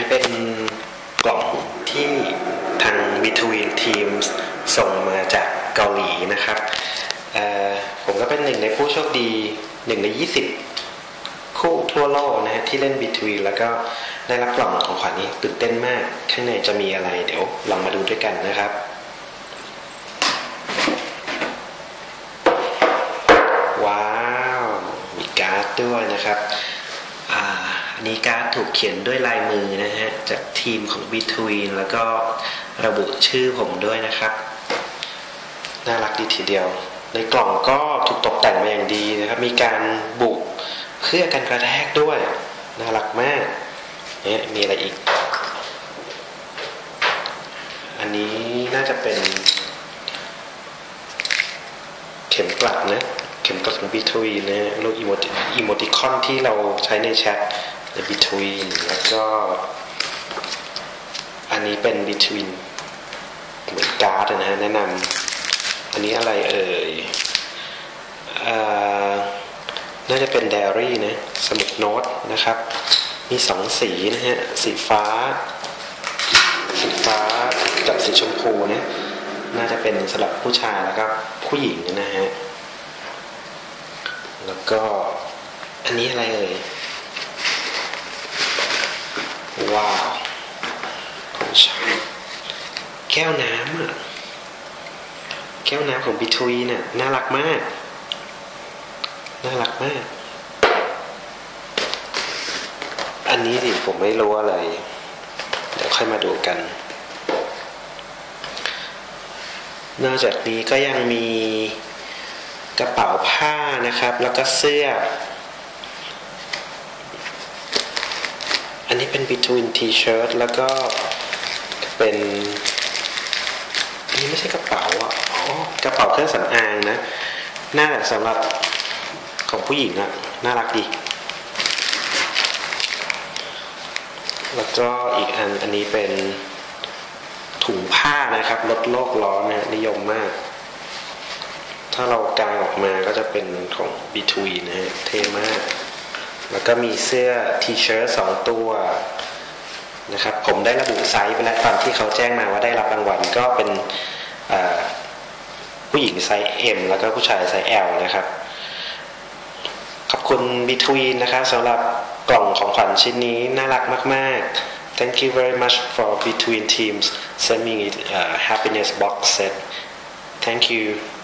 เป็นกล่องที่ทาง Between Teams ส่งมาจากเกาหลีนะครับผมก็เป็นหนึ่งในผู้โชคดี1 ใน 20คู่ทั่วโลกนะฮะที่เล่น Between แล้วก็ได้รับกล่องของขวัญนี้ตื่นเต้นมากข้างในจะมีอะไรเดี๋ยวลองมาดูด้วยกันนะครับว้าวมีการ์ดด้วยนะครับอันนี้การ์ดถูกเขียนด้วยลายมือนะฮะจากทีมของ Between แล้วก็ระบุชื่อผมด้วยนะครับน่ารักดีทีเดียวในกล่องก็ถูกตกแต่งมาอย่างดีนะครับมีการบุเพื่อกันกระแทกด้วยน่ารักมากเนี่ยมีอะไรอีกอันนี้น่าจะเป็นเข็มกลัดนะเข็มกลัดของ Between นะรูปอีโมติคอนที่เราใช้ในแชทใน Between แล้วก็อันนี้เป็น Between เหมือนการ์ดนะฮะแนะนำอันนี้อะไรเอ่ยน่าจะเป็นไดอารี่นะสมุดโน้ตนะครับมี2 สีนะฮะสีฟ้ากับสีชมพูนะน่าจะเป็นสำหรับผู้ชายแล้วก็ผู้หญิงนะฮะแล้วก็อันนี้อะไรเอ่ยว้าวแก้วน้ำอ่ะแก้วน้ำของ Between น่ะน่ารักมากอันนี้สิผมไม่รู้อะไรเดี๋ยวค่อยมาดูกันนอกจากนี้ก็ยังมีกระเป๋าผ้านะครับแล้วก็เสื้ออันนี้เป็น Between T-shirt แล้วก็เป็นอันนี้ไม่ใช่กระเป๋าอ่ะกระเป๋าเครื่องสำอางนะน่าจะสำหรับของผู้หญิงอะน่ารักดีแล้วก็อีกอันนี้เป็นถุงผ้านะครับลดโลกร้อนนะนิยมมากถ้าเรากางออกมาก็จะเป็นของ Between นะฮะเท่มากแล้วก็มีเสื้อ T-shirt 2 ตัวนะครับผมได้ระบุไซส์ไปแล้วตอนที่เขาแจ้งมาว่าได้รับรางวัลก็เป็นผู้หญิงไซส์ M แล้วก็ผู้ชายไซส์ L นะครับขอบคุณ Between นะครับสำหรับกล่องของขวัญชิ้นนี้น่ารักมากๆ Thank you very much for Between Teams sending me happiness box set Thank you